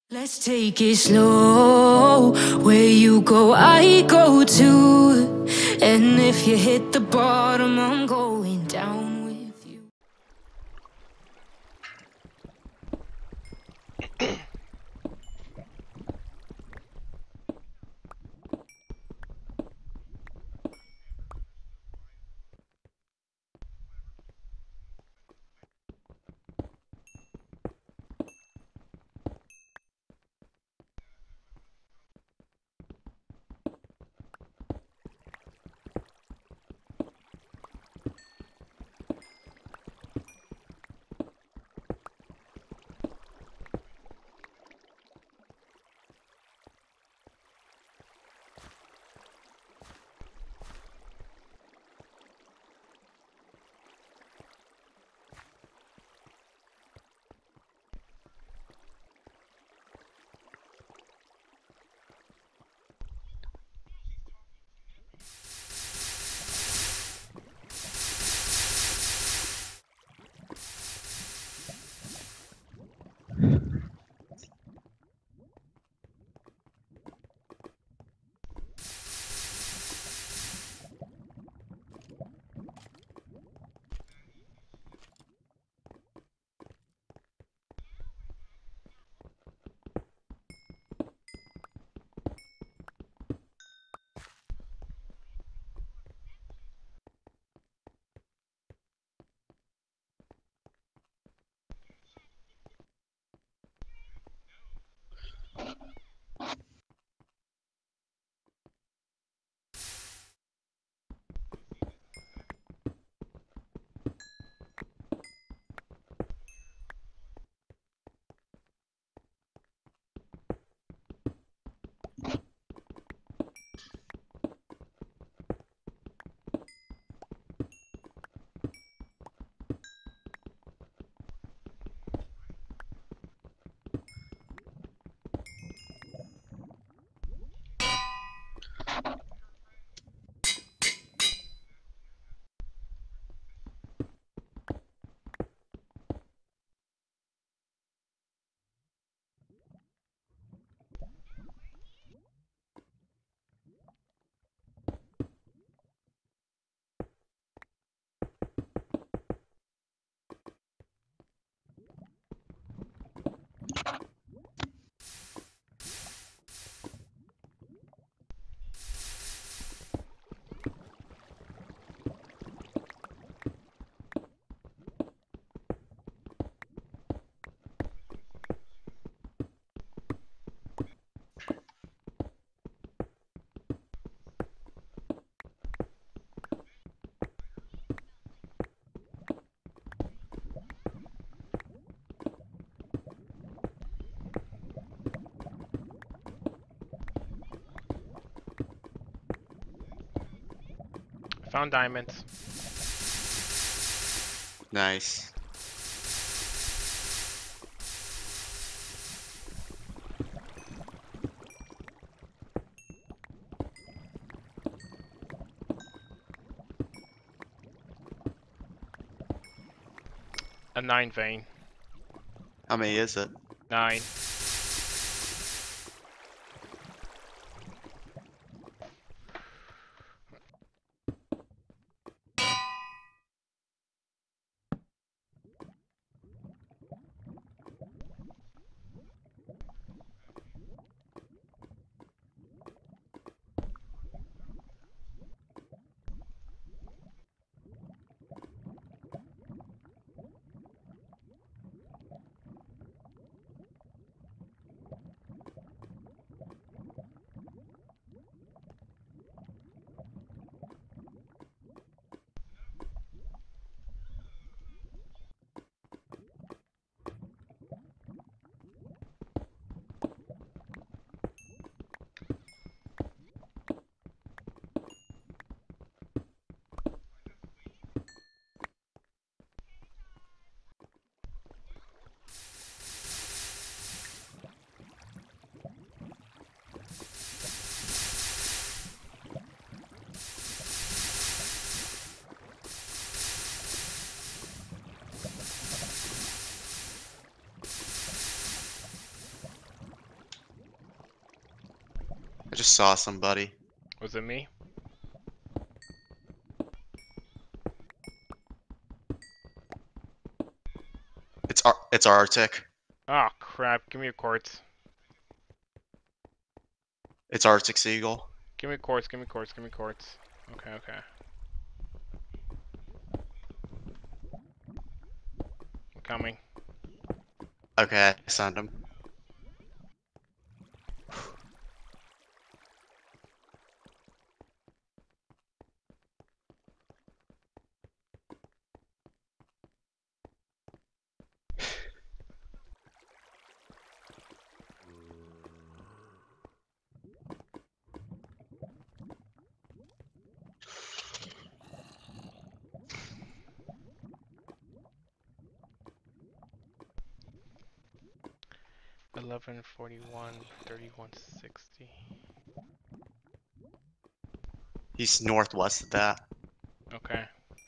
Let's take it slow. Where you go, I go too. And if you hit the bottom, I'm going down with you. Found diamonds. Nice. A 9 vein. How many is it? 9. I just saw somebody. Was it me? It's Arctic. Oh crap! Give me a quartz. It's Arctic Seagull. Give me a quartz. Give me quartz. Give me quartz. Okay, okay. I'm coming. Okay, I sent him. $11.41, $31.60. He's northwest of that. Okay.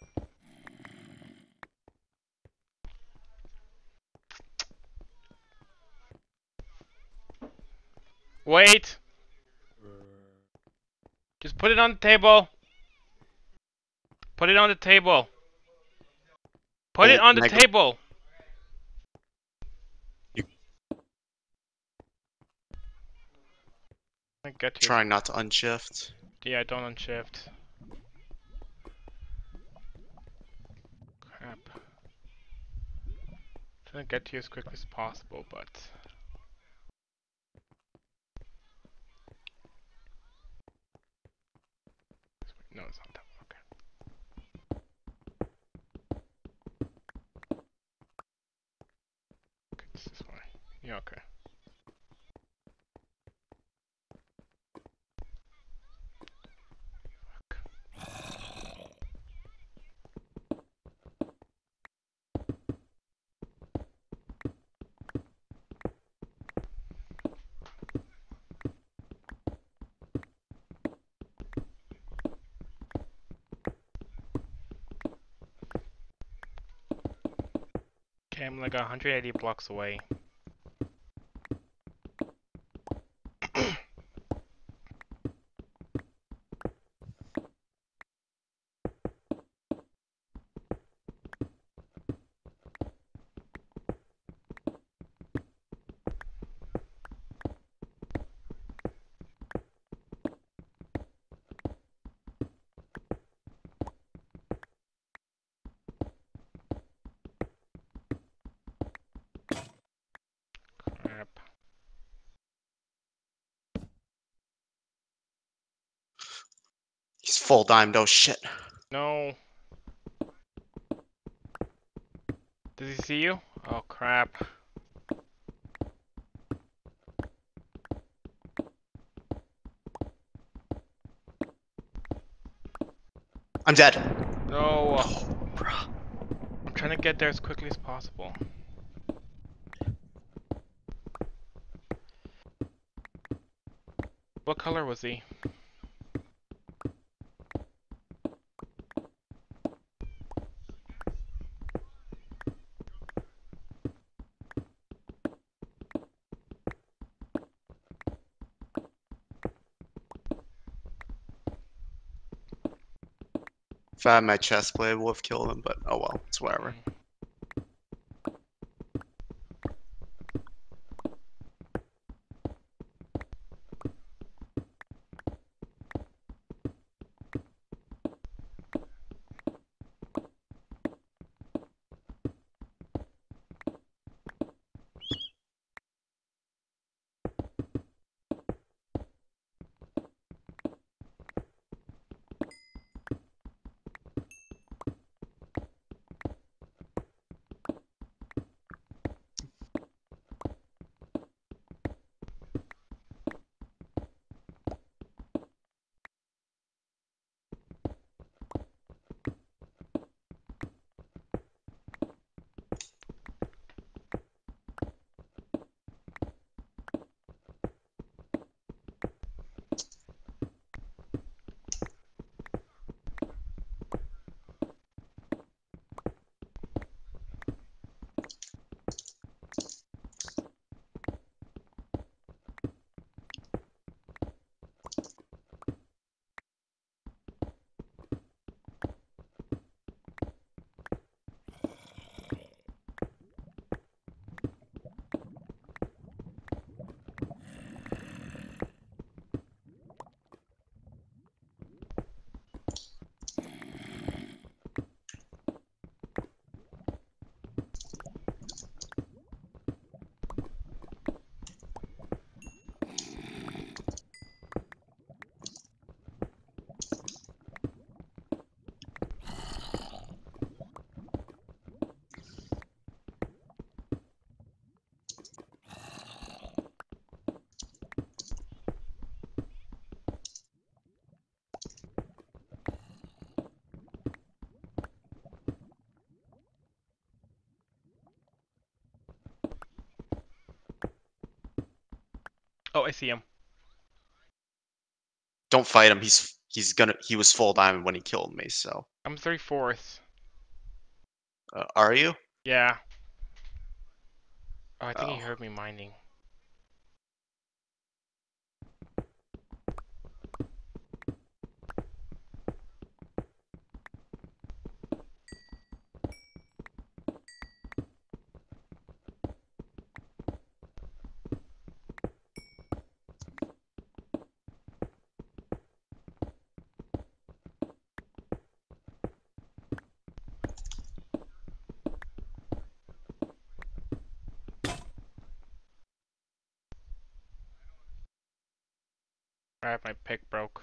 Wait! Just put it on the table! Put it on the table! Put it Oh, on the table! I get you. Trying not to unshift. Yeah, don't unshift. Crap. Trying to get to you as quickly as possible, but... No, it's not that one. Okay. Okay, it's this way. Yeah, okay. Okay, I'm like 180 blocks away. Crap. He's full dimed. Oh shit. No. Does he see you? Oh crap. I'm dead. No. Oh, bruh. I'm trying to get there as quickly as possible. What color was he? If I had my chest plate, I would have killed him, but oh well, it's whatever. Oh, I see him. Don't fight him. He was full diamond when he killed me. So, I'm 3/4. are you? Yeah. Oh, I think he Oh. heard me mining. Alright, my pick broke.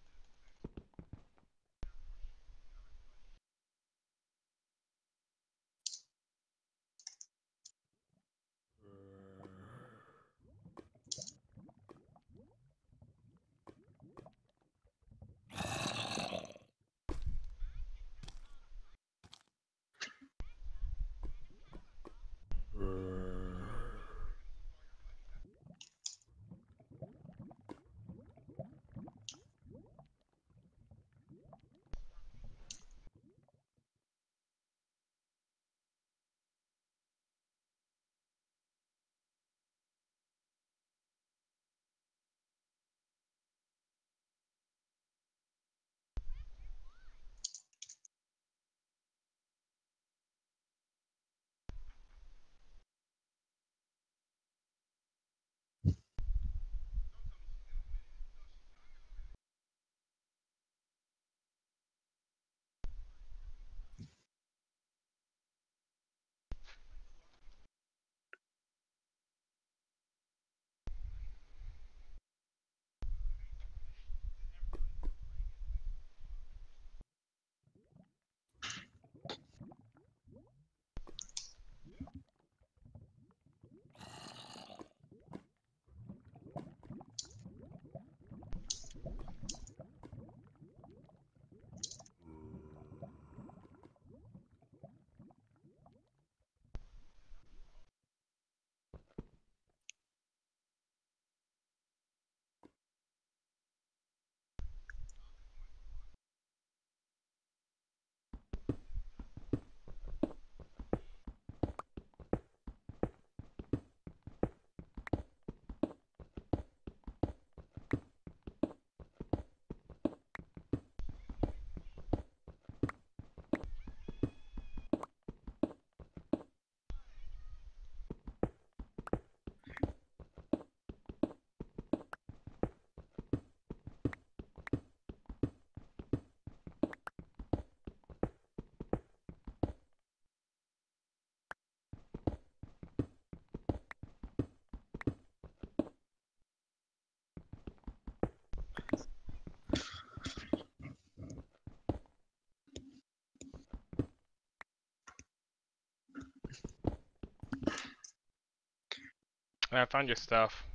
I found your stuff.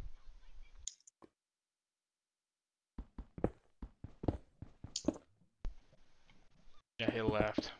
Yeah, he left.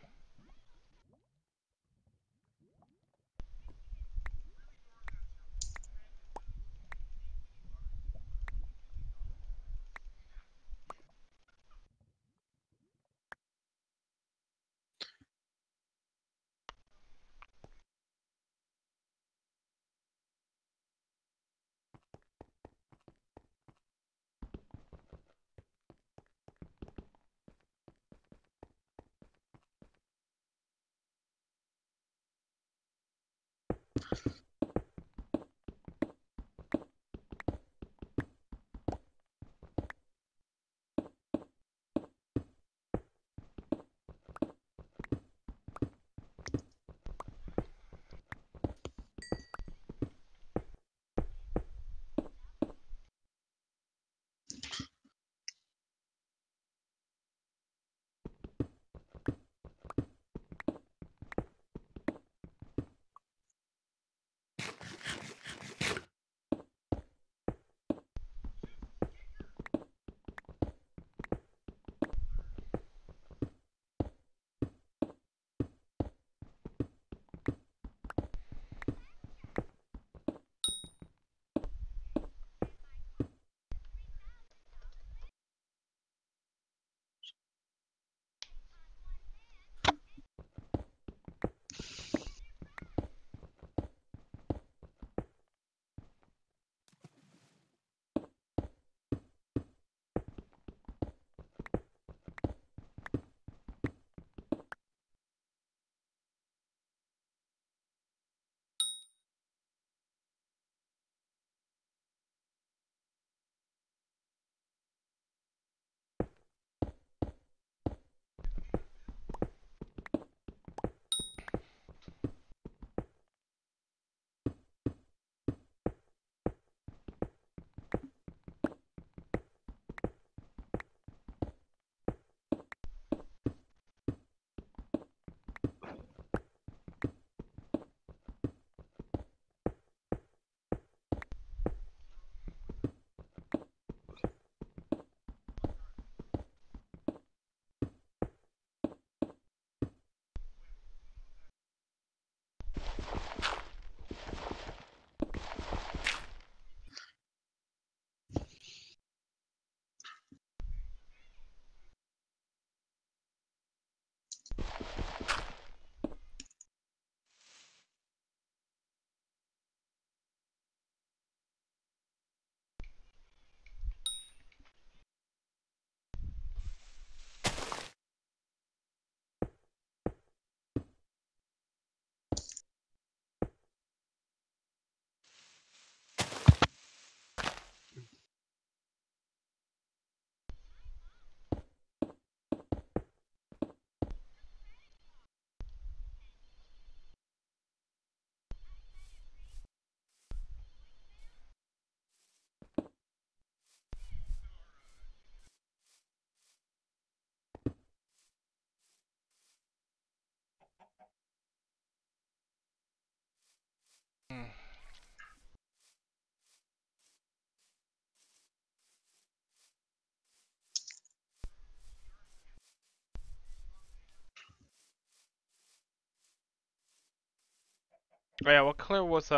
Oh yeah, what color was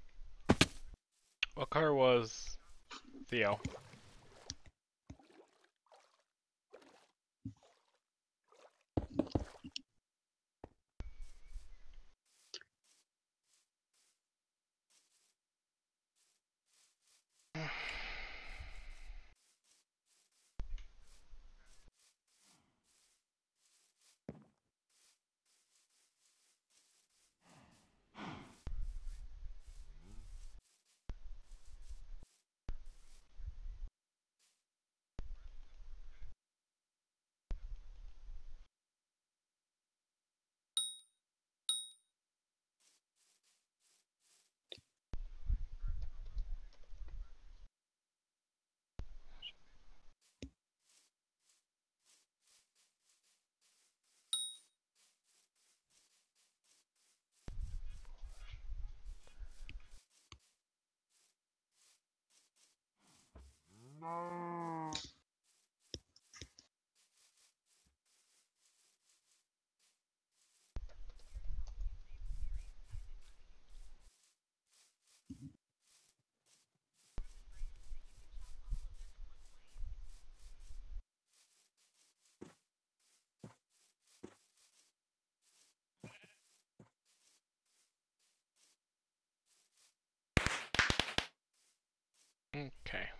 Theo? Okay.